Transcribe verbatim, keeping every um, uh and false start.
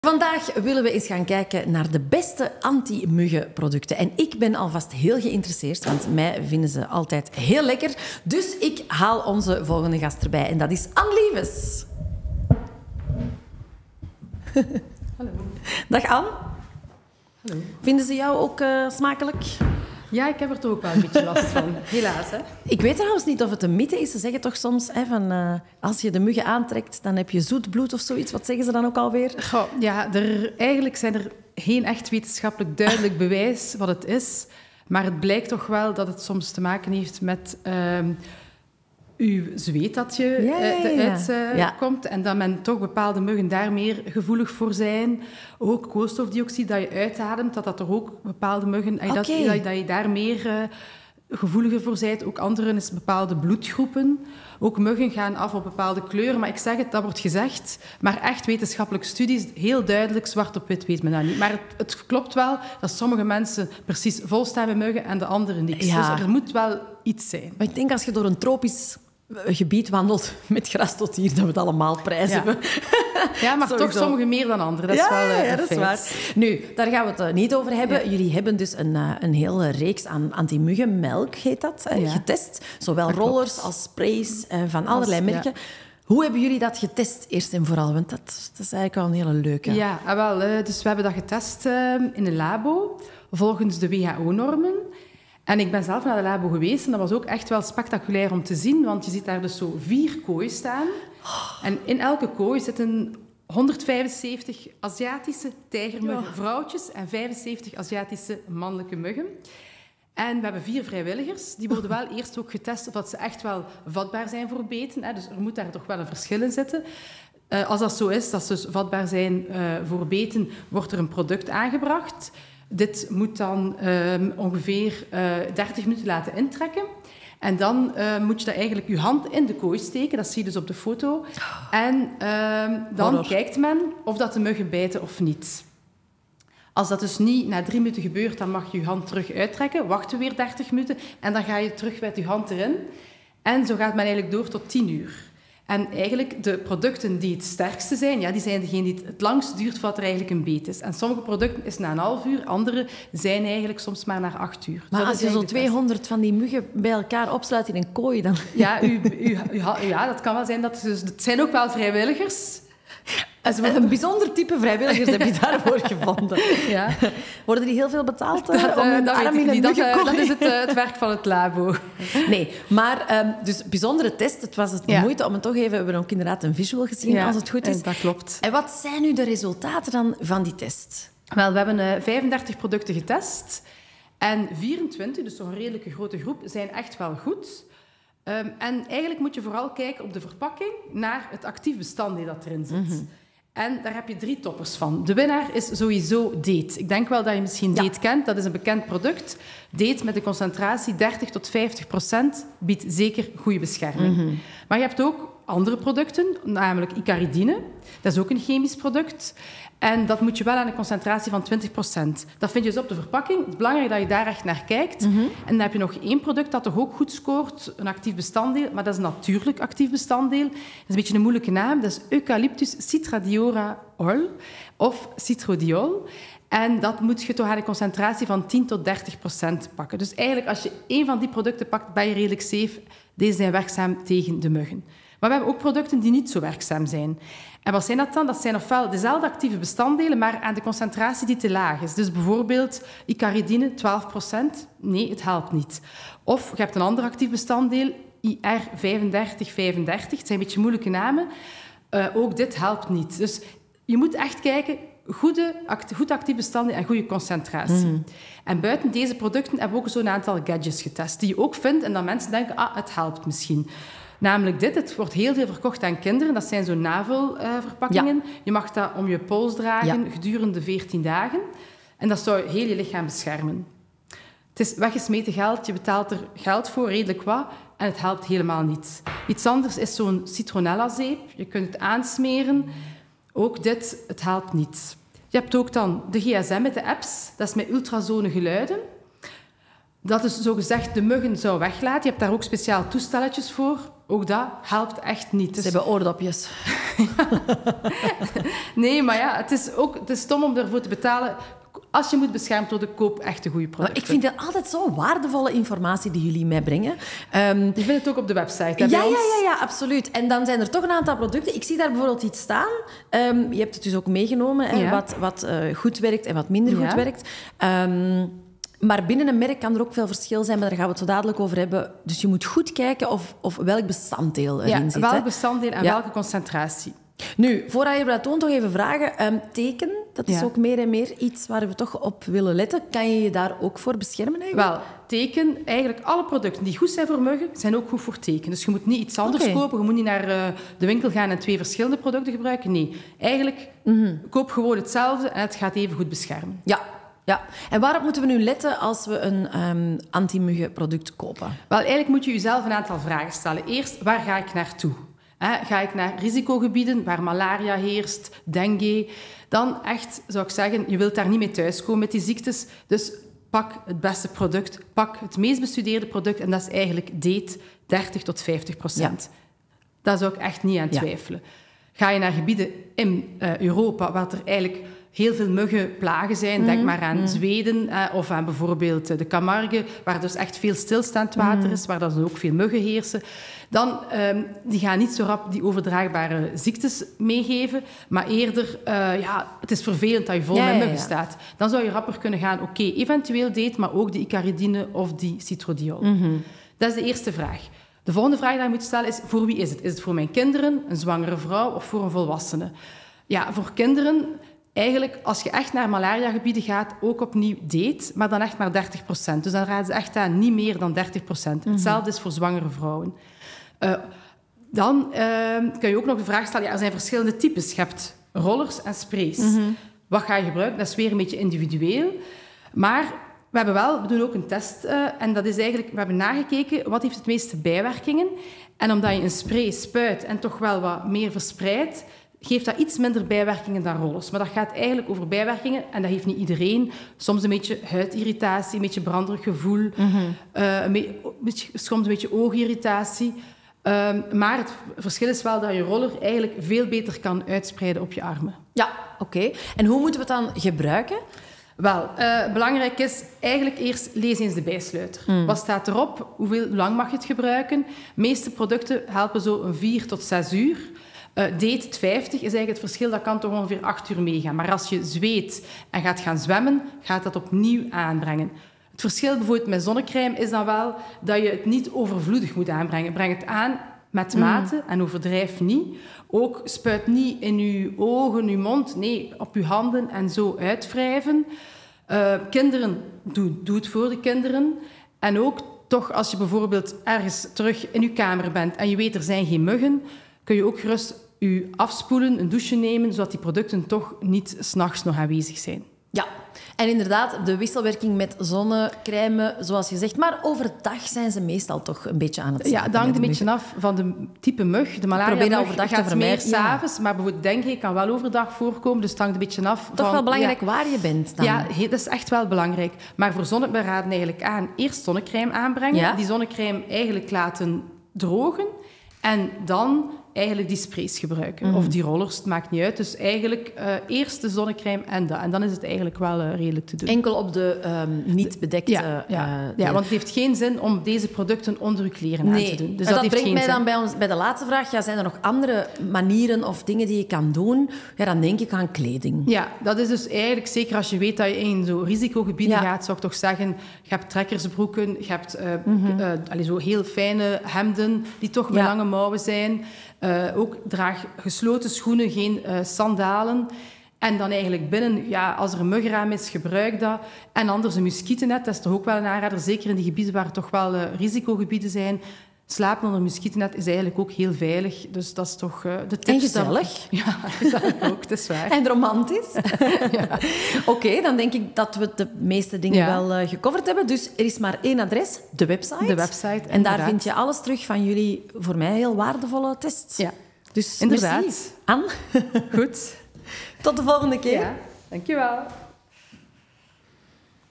Vandaag willen we eens gaan kijken naar de beste anti-muggenproducten. En ik ben alvast heel geïnteresseerd, want mij vinden ze altijd heel lekker. Dus ik haal onze volgende gast erbij. En dat is Anne Lievens. Hallo. Dag Anne. Hallo. Vinden ze jou ook uh, smakelijk? Ja, ik heb er toch ook wel een beetje last van. Helaas, hè. Ik weet trouwens niet of het een mythe is. Ze zeggen toch soms, hè, van, uh, als je de muggen aantrekt, dan heb je zoet bloed of zoiets. Wat zeggen ze dan ook alweer? Goh, ja, er, eigenlijk zijn er geen echt wetenschappelijk duidelijk bewijs wat het is. Maar het blijkt toch wel dat het soms te maken heeft met uh, uw zweet dat je ja, ja, ja. eruit uh, ja. komt. En dat men toch bepaalde muggen daar meer gevoelig voor zijn. Ook koolstofdioxide dat je uitademt, dat dat er ook bepaalde muggen... Okay. Dat, dat, dat je daar meer uh, gevoeliger voor bent. Ook anderen is bepaalde bloedgroepen. Ook muggen gaan af op bepaalde kleuren. Maar ik zeg het, dat wordt gezegd. Maar echt wetenschappelijke studies, heel duidelijk, zwart op wit weet men dat niet. Maar het, het klopt wel dat sommige mensen precies vol staan met muggen en de anderen niks. Ja. Dus er moet wel iets zijn. Maar ik denk als je door een tropisch gebied wandelt met gras tot hier, dat we het allemaal prijzen Ja. hebben. Ja, maar Sowieso. toch sommigen meer dan anderen. Dat is ja, wel uh, ja, dat is waar. Nu, daar gaan we het uh, niet over hebben. Ja. Jullie hebben dus een, uh, een hele reeks aan anti-muggenmelk, heet dat, uh, ja. getest. Zowel dat rollers klopt. als sprays uh, van allerlei als, merken. Ja. Hoe hebben jullie dat getest, eerst en vooral? Want dat, dat is eigenlijk wel een hele leuke. Ja, wel, uh, dus we hebben dat getest uh, in een labo, volgens de W H O-normen. En ik ben zelf naar de labo geweest en dat was ook echt wel spectaculair om te zien, want je ziet daar dus zo vier kooien staan. En in elke kooi zitten honderdvijfenzeventig Aziatische tijgermuggen ja. vrouwtjes en vijfenzeventig Aziatische mannelijke muggen. En we hebben vier vrijwilligers. Die worden wel eerst ook getest of dat ze echt wel vatbaar zijn voor beten. Hè. Dus er moet daar toch wel een verschil in zitten. Uh, als dat zo is, dat ze dus vatbaar zijn uh, voor beten, wordt er een product aangebracht. Dit moet dan um, ongeveer uh, dertig minuten laten intrekken. En dan uh, moet je dat eigenlijk je hand in de kooi steken. Dat zie je dus op de foto. En uh, dan Horror. kijkt men of dat de muggen bijten of niet. Als dat dus niet na drie minuten gebeurt, dan mag je je hand terug uittrekken. Wachten we weer dertig minuten en dan ga je terug met je hand erin. En zo gaat men eigenlijk door tot tien uur. En eigenlijk de producten die het sterkste zijn, ja, die zijn degene die het langst duurt voordat er eigenlijk een beet is. En sommige producten is na een half uur, andere zijn eigenlijk soms maar na acht uur. Maar dus als je zo tweehonderd van die muggen bij elkaar opsluit in een kooi, dan... Ja, u, u, u, ja dat kan wel zijn. Dat, dus, het zijn ook wel vrijwilligers. Een, een bijzonder type vrijwilligers heb je daarvoor gevonden. Ja. Worden die heel veel betaald uh, dat, om hun dat arm in een dat, muggenkooi? Dat is het, uh, het werk van het labo. Nee, maar um, dus bijzondere test. Het was het de ja. moeite om het toch even... We hebben ook inderdaad een visual gezien, ja, als het goed is. Dat klopt. En wat zijn nu de resultaten dan van die test? Wel, we hebben uh, vijfendertig producten getest. En vierentwintig, dus toch een redelijke grote groep, zijn echt wel goed. Um, en eigenlijk moet je vooral kijken op de verpakking naar het actief bestanddeel dat erin zit. Mm-hmm. En daar heb je drie toppers van. De winnaar is sowieso Date. Ik denk wel dat je misschien Date ja. kent. Dat is een bekend product. Date met een concentratie dertig tot vijftig procent biedt zeker goede bescherming. Mm-hmm. Maar je hebt ook andere producten, namelijk Icaridine. Dat is ook een chemisch product. En dat moet je wel aan een concentratie van twintig procent. Dat vind je dus op de verpakking. Het is belangrijk dat je daar echt naar kijkt. Mm-hmm. En dan heb je nog één product dat toch ook goed scoort, een actief bestanddeel, maar dat is een natuurlijk actief bestanddeel. Dat is een beetje een moeilijke naam. Dat is Eucalyptus citradiora-ol of citrodiol. En dat moet je toch aan een concentratie van tien tot dertig procent pakken. Dus eigenlijk, als je één van die producten pakt, ben je redelijk safe. Deze zijn werkzaam tegen de muggen. Maar we hebben ook producten die niet zo werkzaam zijn. En wat zijn dat dan? Dat zijn ofwel dezelfde actieve bestanddelen, maar aan de concentratie die te laag is. Dus bijvoorbeeld Icaridine, twaalf procent. Nee, het helpt niet. Of je hebt een ander actief bestanddeel, I R vijfendertig vijfendertig. Het zijn een beetje moeilijke namen. Uh, ook dit helpt niet. Dus je moet echt kijken, goede, act, goed actief bestanddeel en goede concentratie. Mm. En buiten deze producten hebben we ook zo'n aantal gadgets getest, die je ook vindt en dat mensen denken, ah, het helpt misschien. Namelijk dit, het wordt heel veel verkocht aan kinderen. Dat zijn zo'n navelverpakkingen. Uh, ja. Je mag dat om je pols dragen ja. gedurende veertien dagen. En dat zou heel je lichaam beschermen. Het is weggesmeten geld. Je betaalt er geld voor, redelijk wat. En het helpt helemaal niet. Iets anders is zo'n citronella-zeep. Je kunt het aansmeren. Ook dit, het helpt niet. Je hebt ook dan de G S M met de apps. Dat is met ultrasone geluiden. dat dus zogezegd de muggen zou weglaten. Je hebt daar ook speciaal toestelletjes voor. Ook dat helpt echt niet. Ze dus... hebben oordopjes. Nee, maar ja, het is ook het is stom om ervoor te betalen. Als je moet beschermd worden, koop echt de goede producten. Ik vind het altijd zo waardevolle informatie die jullie mij brengen. Um, je vindt het ook op de website, hè, ja, bij ons? Ja, ja, ja, absoluut. En dan zijn er toch een aantal producten. Ik zie daar bijvoorbeeld iets staan. Um, je hebt het dus ook meegenomen, hè, ja. wat, wat uh, goed werkt en wat minder goed ja. werkt. Um, Maar binnen een merk kan er ook veel verschil zijn, maar daar gaan we het zo dadelijk over hebben. Dus je moet goed kijken of, of welk bestanddeel erin ja, zit. welk hè? bestanddeel en ja. welke concentratie. Nu, voordat je dat toont, toch even vragen. Um, teken, dat is ja. ook meer en meer iets waar we toch op willen letten. Kan je je daar ook voor beschermen eigenlijk? Wel, teken, eigenlijk alle producten die goed zijn voor muggen, zijn ook goed voor teken. Dus je moet niet iets anders okay. kopen. Je moet niet naar uh, de winkel gaan en twee verschillende producten gebruiken. Nee, eigenlijk mm-hmm. koop gewoon hetzelfde en het gaat even goed beschermen. Ja. Ja, en waarop moeten we nu letten als we een um, anti-muggenproduct kopen? Wel, eigenlijk moet je jezelf een aantal vragen stellen. Eerst, waar ga ik naartoe? He, ga ik naar risicogebieden waar malaria heerst, dengue? Dan echt, zou ik zeggen, je wilt daar niet mee thuiskomen met die ziektes. Dus pak het beste product, pak het meest bestudeerde product en dat is eigenlijk DEET, dertig tot vijftig procent. Ja. Daar zou ik echt niet aan twijfelen. Ja. Ga je naar gebieden in uh, Europa waar er eigenlijk heel veel muggenplagen zijn. Mm, Denk maar aan mm. Zweden eh, of aan bijvoorbeeld de Camargue, waar dus echt veel stilstaand water mm. is, waar dan ook veel muggen heersen. Dan, um, die gaan niet zo rap die overdraagbare ziektes meegeven, maar eerder, uh, ja, het is vervelend dat je vol ja, met muggen ja, ja. staat. Dan zou je rapper kunnen gaan, oké, okay, eventueel DEET, maar ook die icaridine of die citrodiol. Mm-hmm. Dat is de eerste vraag. De volgende vraag die je moet stellen is, voor wie is het? Is het voor mijn kinderen, een zwangere vrouw of voor een volwassene? Ja, voor kinderen... Eigenlijk, als je echt naar malariagebieden gaat, ook opnieuw DEET, maar dan echt maar dertig procent. Dus dan raden ze echt aan niet meer dan dertig procent. Mm-hmm. Hetzelfde is voor zwangere vrouwen. Uh, dan uh, kun je ook nog de vraag stellen, ja, er zijn verschillende types. Je hebt rollers en sprays. Mm-hmm. Wat ga je gebruiken? Dat is weer een beetje individueel. Maar we hebben wel, we doen ook een test. Uh, en dat is eigenlijk, we hebben nagekeken, wat heeft het meeste bijwerkingen? En omdat je een spray spuit en toch wel wat meer verspreidt, geeft dat iets minder bijwerkingen dan rollers. Maar dat gaat eigenlijk over bijwerkingen, en dat heeft niet iedereen. Soms een beetje huidirritatie, een beetje branderig gevoel, mm-hmm. uh, een beetje, soms een beetje oogirritatie. Uh, maar het verschil is wel dat je roller eigenlijk veel beter kan uitspreiden op je armen. Ja, oké. Okay. En hoe moeten we het dan gebruiken? Wel, uh, belangrijk is eigenlijk eerst lees eens de bijsluiter. Mm. Wat staat erop? Hoeveel, hoe lang mag je het gebruiken? De meeste producten helpen zo een vier tot zes uur. Uh, DEET vijftig is eigenlijk het verschil, dat kan toch ongeveer acht uur meegaan. Maar als je zweet en gaat gaan zwemmen, gaat dat opnieuw aanbrengen. Het verschil bijvoorbeeld met zonnecrème is dan wel dat je het niet overvloedig moet aanbrengen. Breng het aan met mate mm. en overdrijf niet. Ook spuit niet in je ogen, je mond. Nee, op je handen en zo uitwrijven. Uh, kinderen, doe, doe het voor de kinderen. En ook toch als je bijvoorbeeld ergens terug in je kamer bent en je weet er zijn geen muggen, kun je ook gerust je afspoelen, een douche nemen, zodat die producten toch niet 's nachts nog aanwezig zijn. Ja, en inderdaad, de wisselwerking met zonnecrème, zoals je zegt. Maar overdag zijn ze meestal toch een beetje aan het Ja, dat hangt een beetje af van de type mug. De malaria-mug gaat meer s'avonds, ja. maar bijvoorbeeld dengue kan wel overdag voorkomen, dus het hangt een beetje af van... Toch wel belangrijk ja, waar je bent dan. Ja, dat is echt wel belangrijk. Maar voor zonne, we raden eigenlijk aan eerst zonnecrème aanbrengen, ja. die zonnecrème eigenlijk laten drogen en dan eigenlijk die sprays gebruiken. Mm. Of die rollers, het maakt niet uit. Dus eigenlijk uh, eerst de zonnecrème en dat. En dan is het eigenlijk wel uh, redelijk te doen. Enkel op de um, niet bedekte... Ja, ja. Uh, ja, want het heeft geen zin om deze producten onder je kleren nee. aan te doen. Dus en dat, dat heeft brengt geen mij zin. dan bij, ons, bij de laatste vraag. Ja, zijn er nog andere manieren of dingen die je kan doen? Ja, dan denk ik aan kleding. Ja, dat is dus eigenlijk... Zeker als je weet dat je in zo'n risicogebieden ja. gaat, zou ik toch zeggen... Je hebt trekkersbroeken, je hebt uh, mm-hmm. uh, allez, zo heel fijne hemden die toch met ja. lange mouwen zijn... Uh, ook draag gesloten schoenen, geen uh, sandalen. En dan eigenlijk binnen, ja, als er een muggenraam is, gebruik dat. En anders een muskietennet, dat is toch ook wel een aanrader. Zeker in die gebieden waar toch wel uh, risicogebieden zijn. Slapen onder een muskietennet is eigenlijk ook heel veilig. Dus dat is toch uh, de tips. En gezellig. Dat... Ja, gezellig ook, dat is waar. En romantisch. ja. Oké, okay, dan denk ik dat we de meeste dingen ja. wel uh, gecoverd hebben. Dus er is maar één adres, de website. De website, En inderdaad. daar vind je alles terug van jullie, voor mij heel waardevolle tests. Ja, dus inderdaad. Merci, Anne. Goed. Tot de volgende keer. Ja, dankjewel.